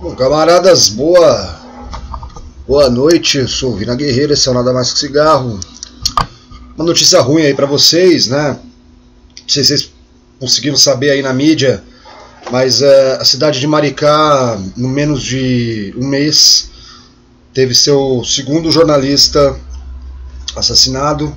Bom, camaradas, boa noite. Eu sou o Vina Guerreiro, esse é o Nada Mais Que Cigarro. Uma notícia ruim aí pra vocês, né? Não sei se vocês conseguiram saber aí na mídia, mas a cidade de Maricá, no menos de um mês, teve seu segundo jornalista assassinado.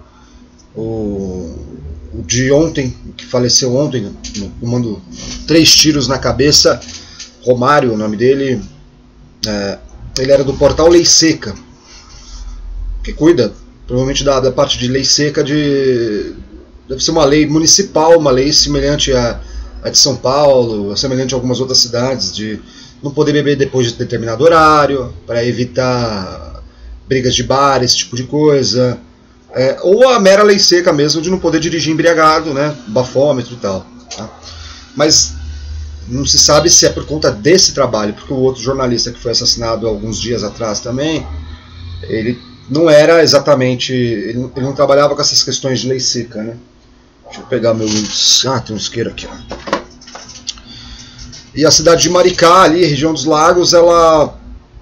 O de ontem, que faleceu ontem, tomando 3 tiros na cabeça, Romário, o nome dele, ele era do portal Lei Seca, que cuida provavelmente da parte de lei seca, deve ser uma lei municipal, uma lei semelhante à de São Paulo, semelhante a algumas outras cidades, de não poder beber depois de determinado horário, para evitar brigas de bar, esse tipo de coisa. Ou a mera lei seca mesmo de não poder dirigir embriagado, né, bafômetro e tal, tá? Mas não se sabe se é por conta desse trabalho, porque o outro jornalista que foi assassinado alguns dias atrás também, ele não era exatamente, ele não trabalhava com essas questões de lei seca, né? Deixa eu pegar meu índice. Tem um isqueiro aqui, ó. E a cidade de Maricá, ali, região dos lagos, ela...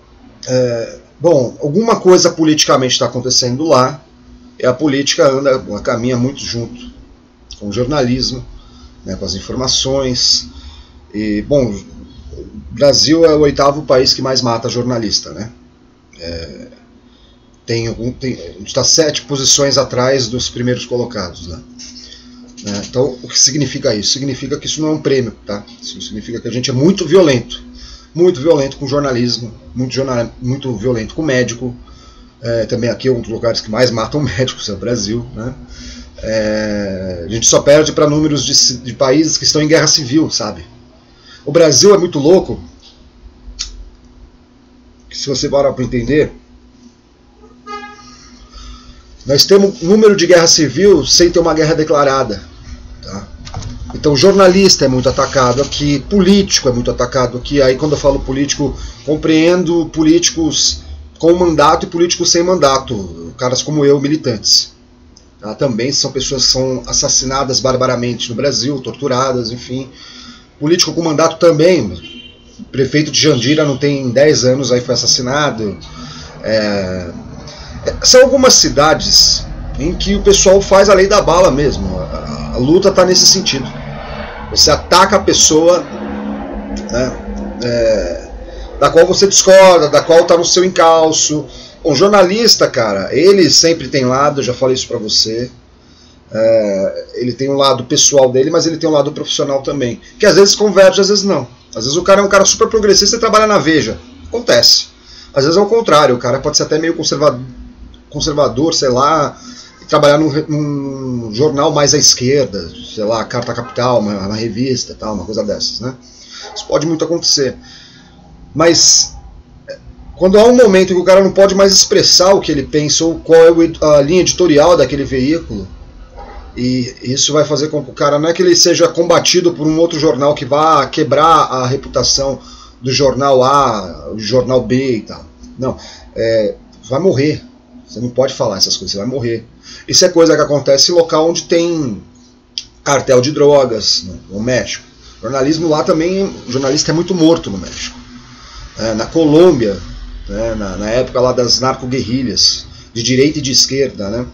bom, alguma coisa politicamente está acontecendo lá, e a política ela caminha muito junto com o jornalismo, né, com as informações. E, bom, o Brasil é o 8º país que mais mata jornalista, né? A gente está 7 posições atrás dos primeiros colocados, né? Então, o que significa isso? Significa que isso não é um prêmio, tá? Isso significa que a gente é muito violento com o jornalismo, muito violento com o médico. Também aqui é um dos lugares que mais matam médicos, é o Brasil, né? A gente só perde para números de países que estão em guerra civil, sabe? O Brasil é muito louco, que se você parar para entender, nós temos um número de guerra civil sem ter uma guerra declarada, tá? Então jornalista é muito atacado aqui, político é muito atacado aqui. Aí quando eu falo político, compreendo políticos com mandato e políticos sem mandato, caras como eu, militantes, tá? Também são pessoas que são assassinadas barbaramente no Brasil, torturadas, enfim. Político com mandato também, o prefeito de Jandira não tem 10 anos, aí foi assassinado. São algumas cidades em que o pessoal faz a lei da bala mesmo. A luta está nesse sentido. Você ataca a pessoa, né, da qual você discorda, da qual está no seu encalço. Um jornalista, cara, ele sempre tem lado, eu já falei isso para você. Ele tem um lado pessoal dele, mas ele tem um lado profissional também, que às vezes converge, às vezes não. Às vezes o cara é um cara super progressista e trabalha na Veja, acontece. Às vezes é o contrário, o cara pode ser até meio conservador, sei lá, e trabalhar num jornal mais à esquerda, sei lá, Carta Capital, uma revista, tal, uma coisa dessas, né? Isso pode muito acontecer. Mas quando há um momento em que o cara não pode mais expressar o que ele pensa ou qual é a linha editorial daquele veículo, e isso vai fazer com que o cara, não é que ele seja combatido por um outro jornal que vá quebrar a reputação do jornal A, o jornal B e tal. Não, vai morrer. Você não pode falar essas coisas, você vai morrer. Isso é coisa que acontece em local onde tem cartel de drogas, no México. O jornalismo lá também, o jornalista é muito morto no México. Na Colômbia, né, na época lá das narco-guerrilhas, de direita e de esquerda, né?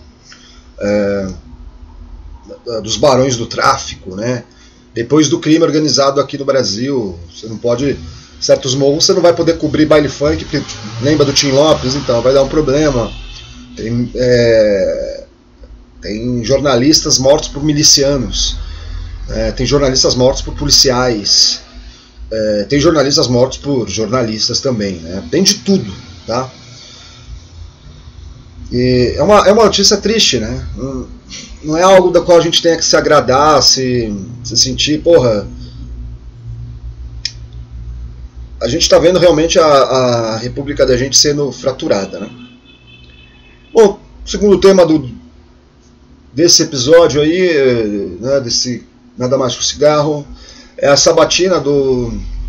Dos barões do tráfico, né? Depois do crime organizado aqui no Brasil, você não pode, certos morros você não vai poder cobrir baile funk, porque lembra do Tim Lopes, então vai dar um problema. Tem jornalistas mortos por milicianos, tem jornalistas mortos por policiais, tem jornalistas mortos por jornalistas também, né? Tem de tudo, tá? E é uma notícia triste, né? Não é algo da qual a gente tenha que se agradar, se sentir, porra. A gente está vendo realmente a república da gente sendo fraturada, né? Bom, segundo tema desse episódio aí, né, desse Nada Mais Que Cigarro, é a sabatina do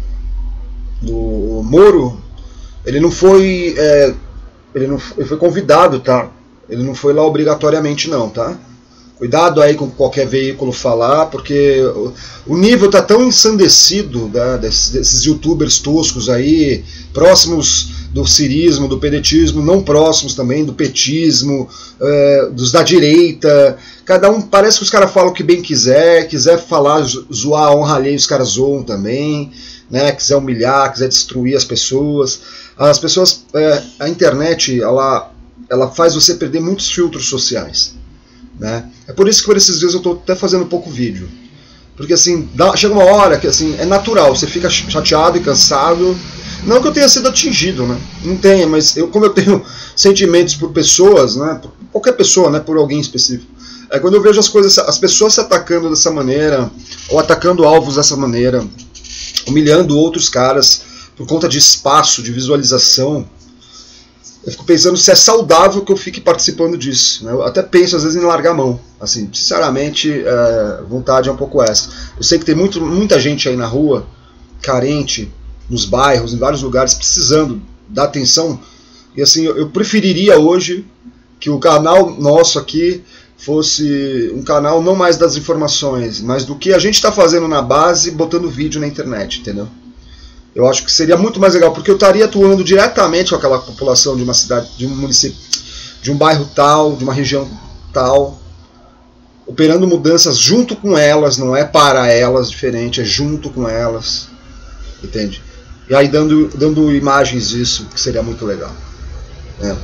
Moro. Ele não foi, ele foi convidado, tá? Ele não foi lá obrigatoriamente não, tá? Cuidado aí com qualquer veículo falar, porque o nível está tão ensandecido, né, desses youtubers toscos aí, próximos do cirismo, do pedetismo, não próximos também do petismo, dos da direita. Cada um, parece que os caras falam o que bem quiser falar, zoar a honra alheia, os caras zoam também, né, quiser humilhar, quiser destruir as pessoas. A internet, ela faz você perder muitos filtros sociais. Né? É por isso que por esses dias eu estou até fazendo pouco vídeo, porque assim, chega uma hora que assim, é natural, você fica chateado e cansado, não que eu tenha sido atingido, né? Não tenha, mas como eu tenho sentimentos por pessoas, né? Por qualquer pessoa, né? Por alguém específico, quando eu vejo as pessoas se atacando dessa maneira, ou atacando alvos dessa maneira, humilhando outros caras por conta de espaço, de visualização, eu fico pensando se é saudável que eu fique participando disso. Né? Eu até penso às vezes em largar a mão. Assim, sinceramente, vontade é um pouco essa. Eu sei que tem muita gente aí na rua, carente, nos bairros, em vários lugares, precisando da atenção. E assim, eu preferiria hoje que o canal nosso aqui fosse um canal não mais das informações, mas do que a gente está fazendo na base, botando vídeo na internet, entendeu? Eu acho que seria muito mais legal, porque eu estaria atuando diretamente com aquela população de uma cidade, de um município, de um bairro tal, de uma região tal, operando mudanças junto com elas, não é para elas diferente, é junto com elas, entende? E aí dando imagens disso, que seria muito legal. Né?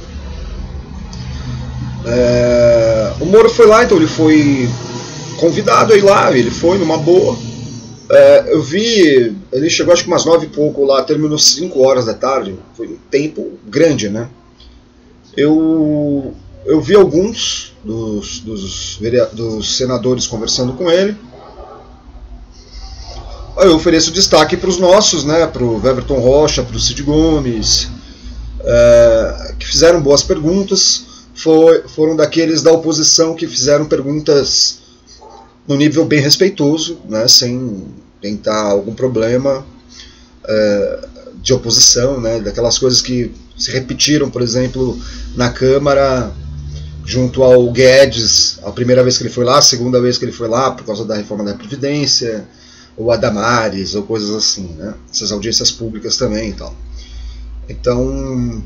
O Moro foi lá, então ele foi convidado a ir lá, ele foi numa boa. Eu vi, ele chegou acho que umas 9 e pouco lá, terminou 5 horas da tarde, foi um tempo grande, né? Eu vi alguns dos senadores conversando com ele. Eu ofereço destaque para os nossos, né? Para o Everton Rocha, para o Cid Gomes, que fizeram boas perguntas. Foram daqueles da oposição que fizeram perguntas no nível bem respeitoso, né, sem tentar algum problema de oposição, né, daquelas coisas que se repetiram, por exemplo, na Câmara, junto ao Guedes, a primeira vez que ele foi lá, a segunda vez que ele foi lá, por causa da reforma da Previdência, ou a Damares, ou coisas assim, né, essas audiências públicas também e tal. Então,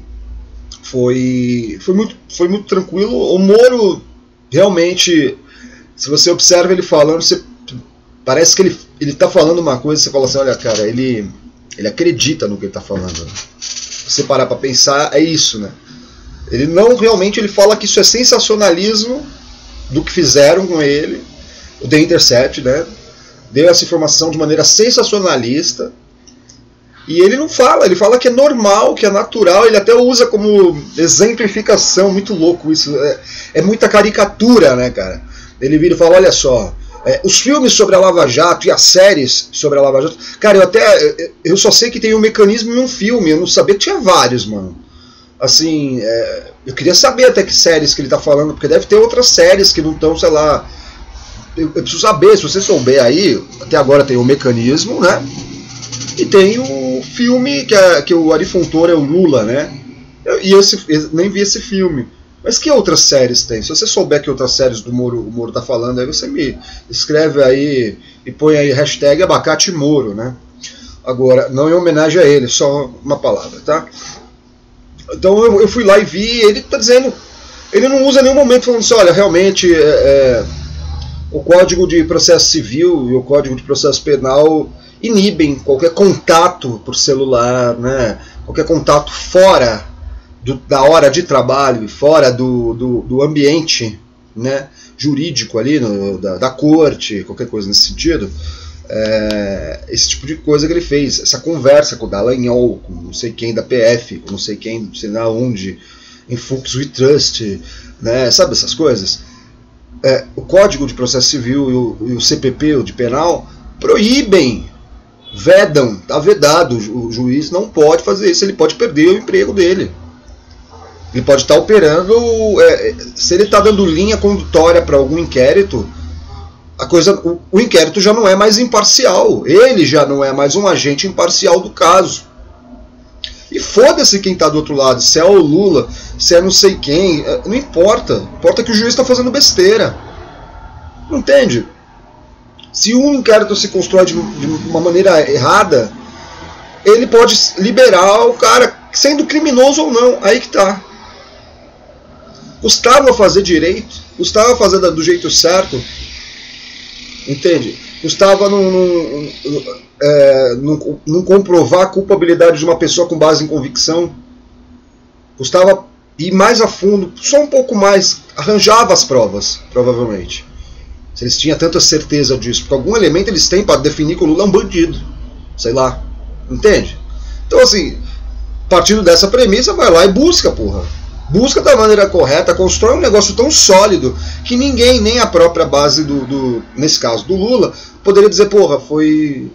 foi muito tranquilo. O Moro, realmente, se você observa ele falando, parece que ele está falando uma coisa, você fala assim, olha cara, ele acredita no que ele está falando. Né? Se você parar para pensar, é isso, né? Ele não realmente, ele fala que isso é sensacionalismo do que fizeram com ele, o The Intercept, né? Deu essa informação de maneira sensacionalista, e ele não fala, ele fala que é normal, que é natural, ele até usa como exemplificação, muito louco isso, é muita caricatura, né, cara? Ele vira e fala, olha só, os filmes sobre a Lava Jato e as séries sobre a Lava Jato, cara, eu só sei que tem um mecanismo e um filme, eu não sabia que tinha vários, mano. Assim, eu queria saber até que séries que ele tá falando, porque deve ter outras séries que não estão, sei lá, eu preciso saber, se você souber aí, até agora tem o mecanismo, né? E tem o filme que o Ari Fontoura é o Lula, né? Eu nem vi esse filme. Mas que outras séries tem? Se você souber que outras séries o Moro tá falando, aí você me escreve aí e põe aí hashtag abacate Moro, né? Agora, não em homenagem a ele, só uma palavra, tá? Então eu fui lá e vi, ele tá dizendo, ele não usa em nenhum momento falando assim, olha, realmente o Código de Processo Civil e o Código de Processo Penal inibem qualquer contato por celular, né? Qualquer contato fora da hora de trabalho, fora do ambiente, né, jurídico ali, da corte, qualquer coisa nesse sentido. Esse tipo de coisa que ele fez, essa conversa com o Dallagnol, com não sei quem da PF, com não sei quem, não sei lá onde, em Fux We Trust, né, sabe essas coisas? O Código de Processo Civil e o CPP, o de penal, proíbem, vedam, está vedado, o juiz não pode fazer isso, ele pode perder o emprego dele. Ele pode estar operando, se ele está dando linha condutória para algum inquérito, o inquérito já não é mais imparcial, ele já não é mais um agente imparcial do caso. E foda-se quem está do outro lado, se é o Lula, se é não sei quem, não importa, importa que o juiz está fazendo besteira. Não entende? Se um inquérito se constrói de uma maneira errada, ele pode liberar o cara, sendo criminoso ou não, aí que tá. Custava fazer direito, custava fazer do jeito certo, entende? Custava não comprovar a culpabilidade de uma pessoa com base em convicção, custava ir mais a fundo, só um pouco mais, arranjava as provas, provavelmente. Se eles tinham tanta certeza disso, porque algum elemento eles têm para definir que o Lula é um bandido, sei lá, entende? Então assim, partindo dessa premissa, vai lá e busca, porra. Busca da maneira correta, constrói um negócio tão sólido que ninguém, nem a própria base nesse caso do Lula, poderia dizer, porra, foi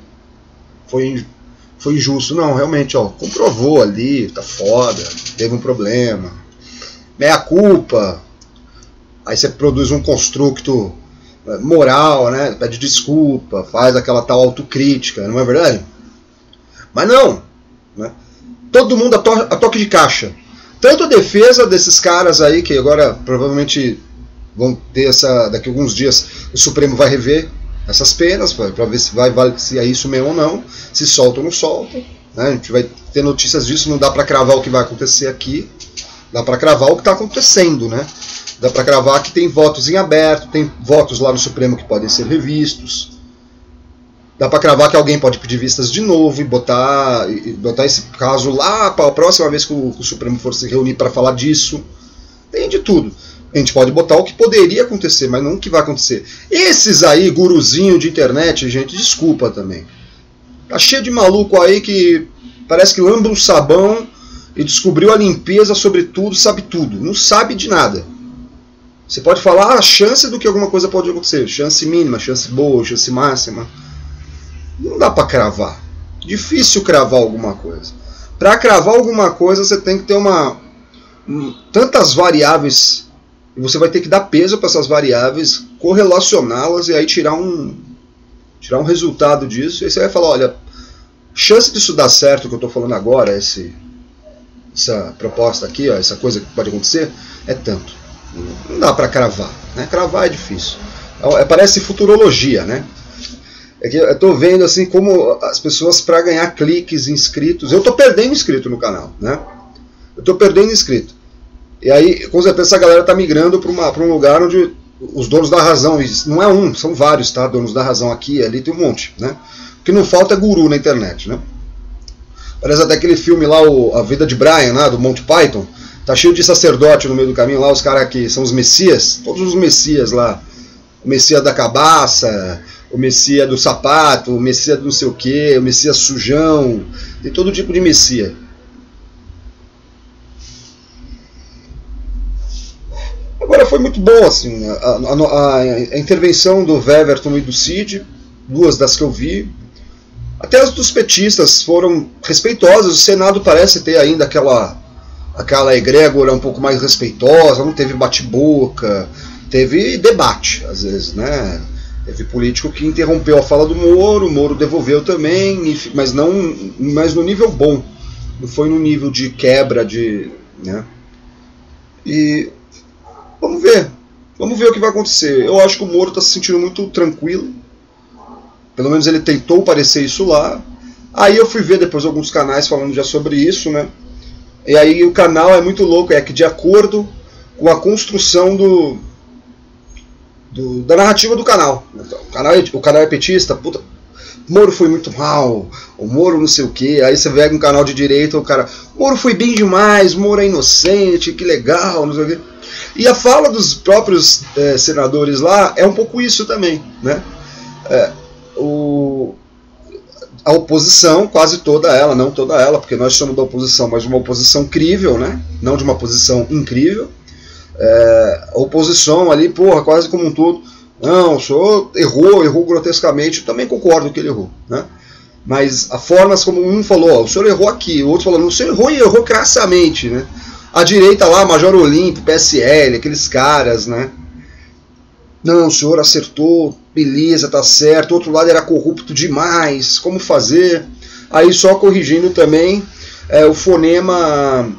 injusto. Não, realmente, ó, comprovou ali, tá foda, teve um problema, meia culpa. Aí você produz um construto moral, né? Pede desculpa, faz aquela tal autocrítica, não é verdade? Mas não, né? Todo mundo a toque de caixa. Tanto a defesa desses caras aí, que agora provavelmente vão ter daqui a alguns dias o Supremo vai rever essas penas, para ver se é isso mesmo ou não, se solta ou não solta, né? A gente vai ter notícias disso, não dá para cravar o que vai acontecer aqui, dá para cravar o que está acontecendo, né? Dá para cravar que tem votos em aberto, tem votos lá no Supremo que podem ser revistos. Dá para cravar que alguém pode pedir vistas de novo e botar esse caso lá para a próxima vez que o Supremo for se reunir para falar disso. Tem de tudo. A gente pode botar o que poderia acontecer, mas não o que vai acontecer. Esses aí, guruzinho de internet, gente, desculpa também. Tá cheio de maluco aí que parece que lambra um sabão e descobriu a limpeza sobre tudo, sabe tudo. Não sabe de nada. Você pode falar a chance do que alguma coisa pode acontecer. Chance mínima, chance boa, chance máxima. Não dá para cravar. Difícil cravar alguma coisa. Para cravar alguma coisa você tem que ter tantas variáveis e você vai ter que dar peso para essas variáveis, correlacioná-las e aí tirar um resultado disso. E aí você vai falar, olha, chance disso dar certo, que eu estou falando agora, essa proposta aqui, ó, essa coisa que pode acontecer, é tanto. Não dá para cravar, né? Cravar é difícil. Parece futurologia, né? É que eu tô vendo assim como as pessoas, para ganhar cliques, inscritos, eu tô perdendo inscrito no canal, né? Eu tô perdendo inscrito. E aí, com certeza, essa galera tá migrando para um lugar onde os donos da razão, não é um, são vários, tá? Donos da razão aqui, ali tem um monte, né? O que não falta é guru na internet, né? Parece até aquele filme lá, A Vida de Brian, né, do Monty Python. Tá cheio de sacerdote no meio do caminho lá, os caras que são os messias, todos os messias lá. O messias da cabaça, o messias do sapato, o messias do não sei o que, o messias sujão, tem todo tipo de messia. Agora foi muito bom assim, a intervenção do Weverton e do Cid, duas das que eu vi. Até as dos petistas foram respeitosas, o Senado parece ter ainda aquela egrégora um pouco mais respeitosa, não teve bate-boca, teve debate às vezes, né? Teve político que interrompeu a fala do Moro, o Moro devolveu também, mas no nível bom, não foi no nível de quebra, né? E vamos ver o que vai acontecer. Eu acho que o Moro está se sentindo muito tranquilo, pelo menos ele tentou parecer isso lá. Aí eu fui ver depois alguns canais falando já sobre isso, né? E aí o canal é muito louco, é que de acordo com a construção da narrativa do canal. O canal é petista, puta, Moro foi muito mal, o Moro não sei o que. Aí você pega um canal de direita, o cara, Moro foi bem demais, Moro é inocente, que legal, não sei o que. E a fala dos próprios senadores lá é um pouco isso também, né? A oposição, quase toda ela, não toda ela, porque nós somos da oposição, mas de uma oposição crível, né? Não de uma posição incrível. A oposição ali, porra, quase como um todo, não, o senhor errou grotescamente, eu também concordo que ele errou, né? Mas a forma como um falou, ó, o senhor errou aqui, o outro falou, o senhor errou e errou crassamente, né? A direita lá, Major Olímpio, PSL, aqueles caras, né? Não, o senhor acertou, beleza, tá certo, o outro lado era corrupto demais, como fazer? Aí só corrigindo também o fonema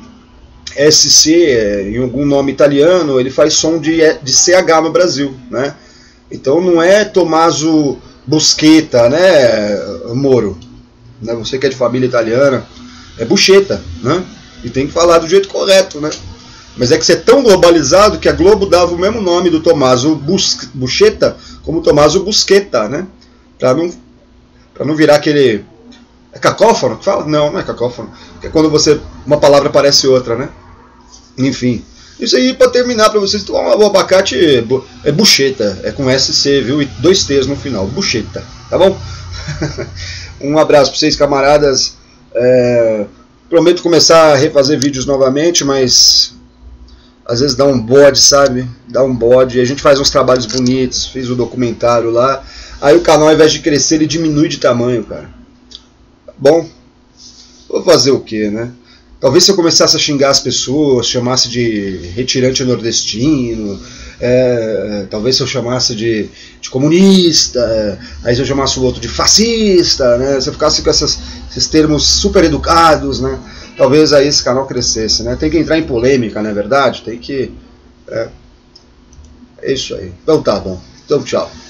SC, em algum nome italiano, ele faz som de CH no Brasil, né? Então não é Tommaso Buscetta, né, Moro? Né, você que é de família italiana, é Buscetta, né? E tem que falar do jeito correto, né? Mas é que você é tão globalizado que a Globo dava o mesmo nome do Tommaso Buscetta como Tommaso Busquetta, né? Pra não virar aquele... É cacófono que fala? Não, não é cacófono. É quando uma palavra parece outra, né? Enfim. Isso aí, pra terminar, pra vocês, o abacate é Buscetta, é com SC, viu? E 2 T's no final, Buscetta, tá bom? Um abraço pra vocês, camaradas. Prometo começar a refazer vídeos novamente, mas às vezes dá um bode, sabe? Dá um bode. E a gente faz uns trabalhos bonitos, fiz o documentário lá. Aí o canal, ao invés de crescer, ele diminui de tamanho, cara. Bom, vou fazer o que, né? Talvez se eu começasse a xingar as pessoas, chamasse de retirante nordestino, talvez se eu chamasse de comunista, aí se eu chamasse o outro de fascista, né? Se eu ficasse com esses termos super educados, né? Talvez aí esse canal crescesse, né? Tem que entrar em polêmica, não é verdade? Tem que... É isso aí. Então tá bom. Então tchau.